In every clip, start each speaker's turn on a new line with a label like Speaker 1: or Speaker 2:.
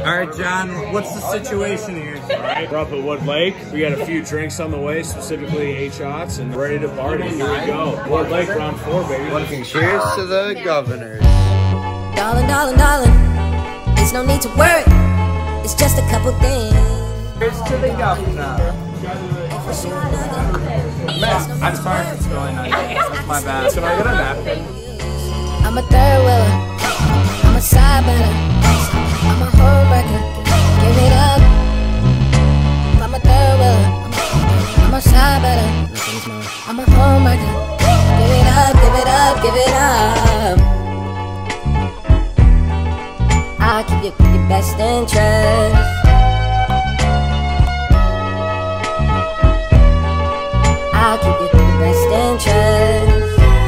Speaker 1: right, John, what's the situation here?
Speaker 2: All right, we're up at Wood Lake. We got a few drinks on the way, specifically 8 shots, and ready to party. Here we go. Wood Lake, round 4, baby.
Speaker 1: Cheers to the governors.
Speaker 3: Darling, darling, darling, there's no need to worry. It's just a couple things.
Speaker 1: Cheers to the governor. Man, I'm sorry for spilling on you. That's my bad. Can I get a napkin?
Speaker 3: I'm a third wheeler, I'm a side better, I'm a homewrecker, give it up. I'm a third wheeler, I'm a side better, I'm a homewrecker, give it up, give it up, give it up. I'll keep your best interest. I'll keep your best interest.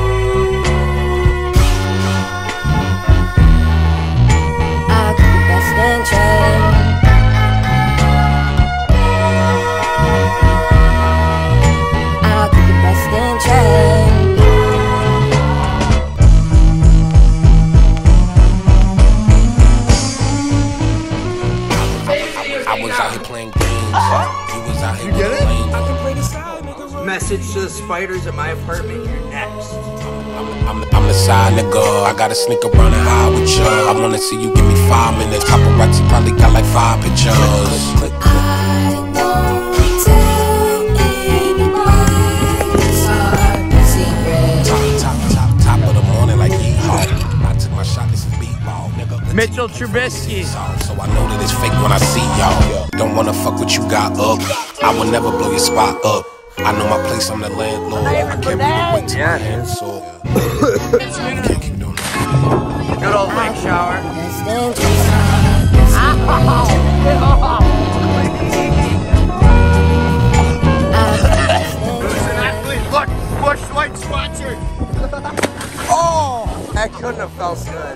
Speaker 1: Message to the spiders at my apartment, you're next.
Speaker 4: I'm the side nigga, I gotta sneak around and hide with you. I wanna see you give me 5 minutes. Paparazzi probably got like 5 pictures. Click, click, click.
Speaker 3: I won't tell anyone. It's our secret.
Speaker 4: Top of the morning like yeehaw. I took my shot, this is beat ball, nigga.
Speaker 1: Mitchell Trubisky.
Speaker 4: So I know that it's fake when I see y'all. Don't wanna fuck what you got up. I will never blow your spot up. I know my place, I'm the landlord. I can't be the wait till my hands so. Can't keep doing that.
Speaker 1: Good old lake shower. Who's an athlete? Look, Bush Light sponsor. Oh, that couldn't have felt good.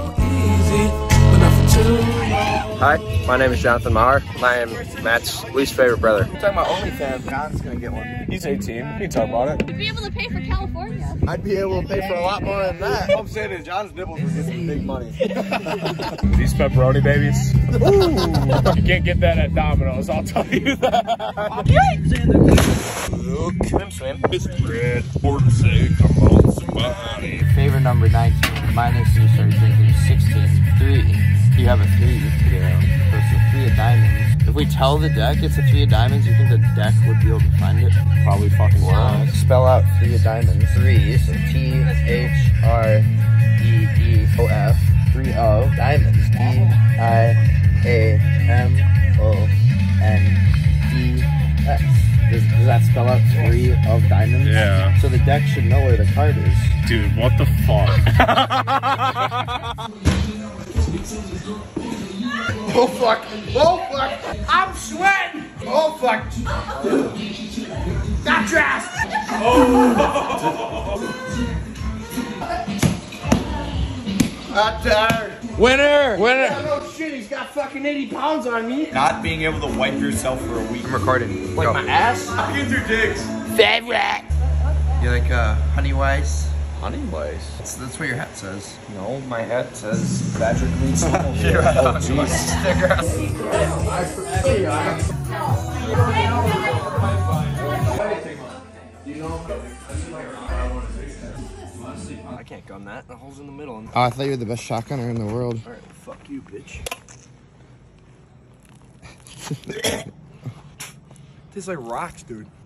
Speaker 5: Hi, my name is Jonathan Maher. I am Matt's least favorite brother.
Speaker 1: You're talking about OnlyFans. John's gonna get one.
Speaker 2: He's 18. You can talk about it.
Speaker 6: You'd be able to pay for California.
Speaker 1: I'd be able to pay for a lot more than that. All I'm saying is John's nipples were getting big money.
Speaker 2: These pepperoni babies. Ooh. You can't get that at Domino's, I'll tell you that.
Speaker 1: Swim, swim.
Speaker 2: Mr. Red, for the sake of all somebody.
Speaker 7: Favorite number 19. Mine is you started drinking 16. 3. You have a 3. Yeah. So it's a 3 of diamonds. If we tell the deck it's a 3 of diamonds, you think the deck would be able to find it?
Speaker 2: Probably fucking wrong.
Speaker 7: Spell out 3 of diamonds. 3, so T-H-R-E-E-O-F. 3 of diamonds. D-I-A-M-O-N-D-S. Does that spell out 3 of diamonds?
Speaker 2: Yeah.
Speaker 7: So the deck should know where the card is.
Speaker 2: Dude, what the fuck?
Speaker 1: Oh fuck! Oh fuck! I'm sweating! Oh fuck! Got your ass! Oh! Not tired.
Speaker 7: Winner! Winner!
Speaker 1: Yeah, no shit, he's got fucking 80 pounds on me. Not being able to wipe yourself for a week.
Speaker 7: I'm recording.
Speaker 1: Like my ass? Get your dicks.
Speaker 7: Favorite!
Speaker 1: You like honey wise?
Speaker 7: Honey Weiss.
Speaker 1: That's what your hat says.
Speaker 7: No, my hat says Patrick Leeds.
Speaker 1: Oh, jeez.
Speaker 7: I can't gun that. The hole's in the middle.
Speaker 8: Oh, I thought you were the best shotgunner in the world.
Speaker 7: Alright, fuck you, bitch. Tastes like rocks, dude.